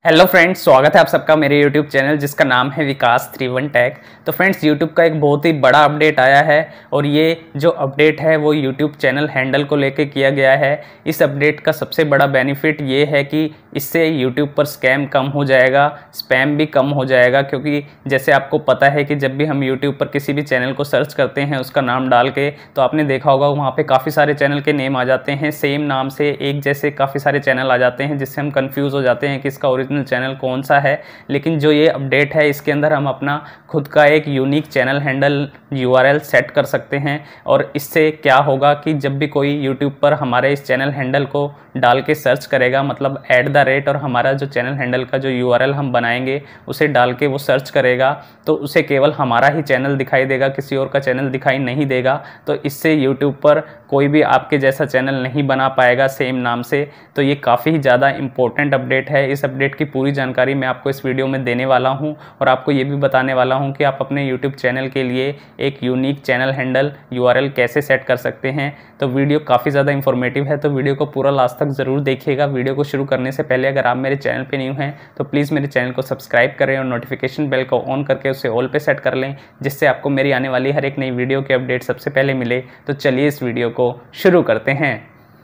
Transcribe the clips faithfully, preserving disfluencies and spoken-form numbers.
Hello friends, स्वागत है आप सबका मेरे यूट्यूब चैनल जिसका नाम है विकास थ्री वन टेक। तो फ्रेंड्स, यूट्यूब का एक बहुत ही बड़ा अपडेट आया है और ये जो अपडेट है वो यूट्यूब चैनल हैंडल को लेके किया गया है। इस अपडेट का सबसे बड़ा बेनिफिट ये है कि इससे यूट्यूब पर स्कैम कम हो जाएगा, स्पैम भी कम हो जाएगा। क्योंकि जैसे आपको पता है कि जब भी हम यूट्यूब पर किसी भी चैनल को सर्च करते हैं उसका नाम डाल के, तो आपने देखा होगा वहाँ पर काफ़ी सारे चैनल के नेम आ जाते हैं, सेम नाम से एक जैसे काफ़ी सारे चैनल आ जाते हैं, जिससे हम कन्फ्यूज़ हो जाते हैं कि इसका ओरिजिनल चैनल कौन सा है। लेकिन जो ये अपडेट है इसके अंदर हम अपना खुद का एक unique channel handle URL set कर सकते हैं। और इससे क्या होगा कि जब भी कोई यूट्यूब पर हमारे इस चैनल हैंडल को डाल के सर्च करेगा, मतलब एट द रेट और हमारा जो चैनल हैंडल का जो यूआरएल हम बनाएंगे उसे डाल के वो सर्च करेगा, तो उसे केवल हमारा ही चैनल दिखाई देगा, किसी और का चैनल दिखाई नहीं देगा। तो इससे यूट्यूब पर कोई भी आपके जैसा चैनल नहीं बना पाएगा सेम नाम से। तो ये काफ़ी ज़्यादा इंपॉर्टेंट अपडेट है। इस अपडेट की पूरी जानकारी मैं आपको इस वीडियो में देने वाला हूं और आपको ये भी बताने वाला हूं कि आप अपने यूट्यूब चैनल के लिए एक यूनिक चैनल हैंडल यूआरएल कैसे सेट कर सकते हैं। तो वीडियो काफ़ी ज़्यादा इंफॉर्मेटिव है, तो वीडियो को पूरा लास्ट तक ज़रूर देखिएगा। वीडियो को शुरू करने से पहले अगर आप मेरे चैनल पर न्यू हैं तो प्लीज़ मेरे चैनल को सब्सक्राइब करें और नोटिफिकेशन बेल को ऑन करके उसे ऑल पे सेट कर लें, जिससे आपको मेरी आने वाली हर एक नई वीडियो के अपडेट सबसे पहले मिले। तो चलिए इस वीडियो को शुरू करते हैं।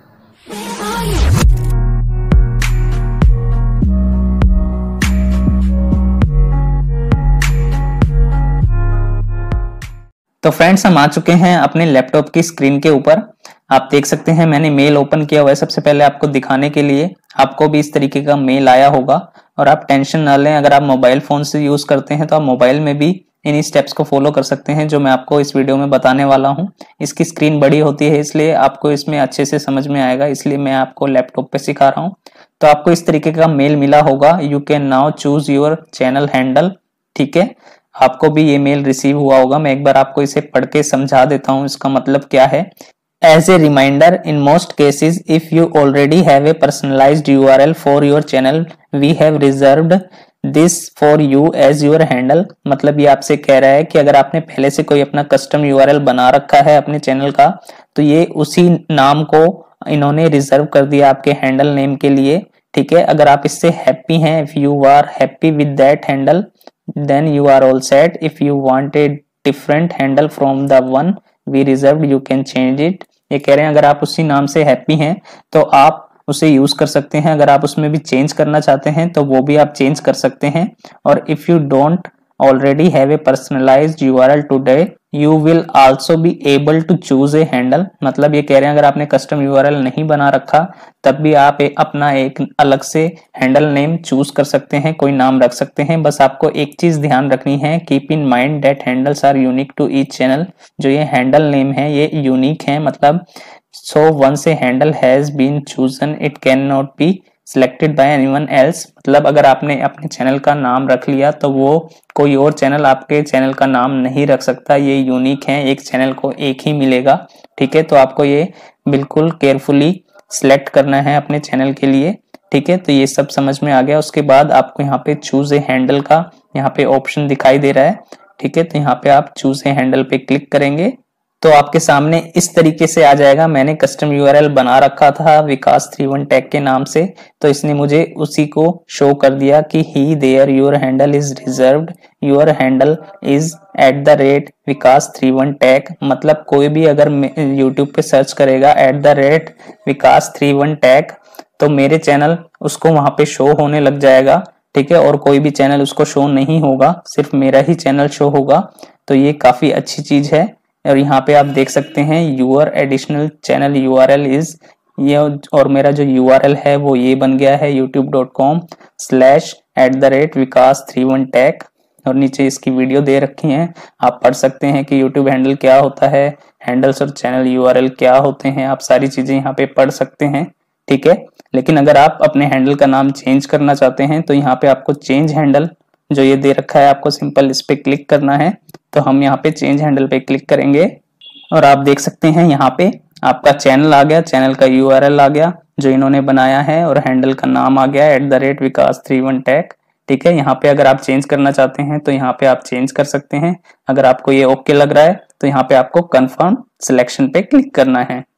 तो फ्रेंड्स, हम आ चुके हैं अपने लैपटॉप की स्क्रीन के ऊपर। आप देख सकते हैं मैंने मेल ओपन किया हुआ है सबसे पहले आपको दिखाने के लिए। आपको भी इस तरीके का मेल आया होगा और आप टेंशन ना लें, अगर आप मोबाइल फोन से यूज करते हैं तो आप मोबाइल में भी इन स्टेप्स को फॉलो कर सकते हैं जो मैं आपको इस वीडियो में बताने वाला हूं। इसकी स्क्रीन बड़ी होती है इसलिए आपको इसमें अच्छे से समझ में आएगा, इसलिए मैं आपको लैपटॉप पे सिखा रहा हूं। तो आपको इस तरीके का मेल मिला होगा, you can now choose your channel handle. ठीक है, आपको भी ये मेल रिसीव हुआ होगा। मैं एक बार आपको इसे पढ़ के समझा देता हूँ इसका मतलब क्या है। As a reminder, in most cases, if you already have a personalized U R L for your channel, we have reserved this for you as your handle। मतलब ये आपसे कह रहा है कि अगर आपने पहले से कोई अपना कस्टम U R L बना रखा है अपने चैनल का, तो ये उसी नाम को इन्होंने रिजर्व कर दिया आपके हैंडल नेम के लिए। ठीक है, अगर आप इससे हैप्पी हैं, if you are happy with that handle, then you are all set। if you want a different handle from the one we reserved, you can change it। ये कह रहे हैं अगर आप उसी नाम से हैप्पी हैं तो आप उसे यूज कर सकते हैं, अगर आप उसमें भी चेंज करना चाहते हैं तो वो भी आप चेंज कर सकते हैं। और if you don't already have a personalized U R L today, you will also be able to choose a handle। मतलब ये कह रहे हैं अगर आपने कस्टम U R L नहीं बना रखा तब भी आप एक अपना एक अलग से हैंडल नेम चूज कर सकते हैं, कोई नाम रख सकते हैं। बस आपको एक चीज ध्यान रखनी है, keep in mind that handles are unique to each channel. जो ये हैंडल नेम है ये यूनिक है, मतलब so once a handle has been chosen it can not be selected by anyone else. मतलब अगर आपने अपने चैनल का नाम रख लिया तो वो कोई और चैनल आपके चैनल का नाम नहीं रख सकता। ये यूनिक है, एक चैनल को एक ही मिलेगा। ठीक है, तो आपको ये बिल्कुल केयरफुली सिलेक्ट करना है अपने चैनल के लिए। ठीक है, तो ये सब समझ में आ गया। उसके बाद आपको यहाँ पे चूज ए हैंडल का यहाँ पे ऑप्शन दिखाई दे रहा है। ठीक है, तो यहाँ पे आप चूज ए हैंडल पे क्लिक करेंगे तो आपके सामने इस तरीके से आ जाएगा। मैंने कस्टम यूआरएल बना रखा था विकास थ्री वन टेक के नाम से, तो इसने मुझे उसी को शो कर दिया कि hey there your handle is reserved, your handle is at the rate Vikas three one tech. मतलब कोई भी अगर यूट्यूब पे सर्च करेगा at the rate Vikas three one tech तो मेरे चैनल उसको वहां पे शो होने लग जाएगा। ठीक है, और कोई भी चैनल उसको शो नहीं होगा, सिर्फ मेरा ही चैनल शो होगा। तो ये काफी अच्छी चीज है। और यहाँ पे आप देख सकते हैं your additional channel URL is ये, और मेरा जो यूआरएल है वो ये बन गया है YouTube dot com slash at the rate Vikas three one tech. और नीचे इसकी वीडियो दे रखी है, आप पढ़ सकते हैं कि यूट्यूब हैंडल क्या होता है, हैंडल्स और चैनल यूआरएल क्या होते हैं, आप सारी चीजें यहाँ पे पढ़ सकते हैं। ठीक है, लेकिन अगर आप अपने हैंडल का नाम चेंज करना चाहते हैं तो यहाँ पे आपको चेंज हैंडल जो ये दे रखा है, आपको सिंपल इस पे क्लिक करना है। तो हम यहाँ पे चेंज हैंडल पे क्लिक करेंगे और आप देख सकते हैं यहाँ पे आपका चैनल आ गया, चैनल का यूआरएल आ गया जो इन्होंने बनाया है और हैंडल का नाम आ गया at the rate Vikas three one tech. ठीक है, यहाँ पे अगर आप चेंज करना चाहते हैं तो यहाँ पे आप चेंज कर सकते हैं। अगर आपको ये ओके लग रहा है तो यहाँ पे आपको कंफर्म सिलेक्शन पे क्लिक करना है।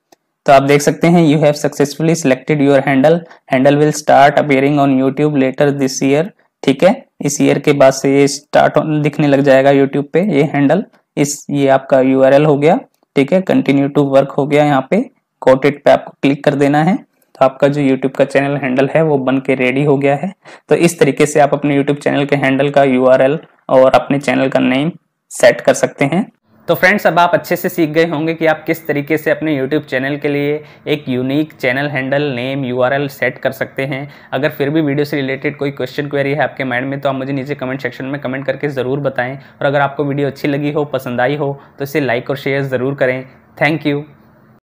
तो आप देख सकते हैं you have successfully selected your handle, handle will start appearing on YouTube later this year. ठीक है, इस ईयर के बाद से ये स्टार्ट दिखने लग जाएगा यूट्यूब पे ये हैंडल। इस ये आपका यूआरएल हो गया। ठीक है, कंटिन्यू टू वर्क हो गया, यहाँ पे गॉट इट पे आपको क्लिक कर देना है। तो आपका जो यूट्यूब का चैनल हैंडल है वो बन के रेडी हो गया है। तो इस तरीके से आप अपने यूट्यूब चैनल के हैंडल का यूआरएल और अपने चैनल का नेम सेट कर सकते हैं। तो फ्रेंड्स, अब आप अच्छे से सीख गए होंगे कि आप किस तरीके से अपने यूट्यूब चैनल के लिए एक unique channel handle, name, URL set कर सकते हैं। अगर फिर भी वीडियो से रिलेटेड कोई क्वेश्चन क्वेरी है आपके माइंड में तो आप मुझे नीचे कमेंट सेक्शन में कमेंट करके ज़रूर बताएं। और अगर आपको वीडियो अच्छी लगी हो, पसंद आई हो तो इसे लाइक और शेयर ज़रूर करें। Thank you.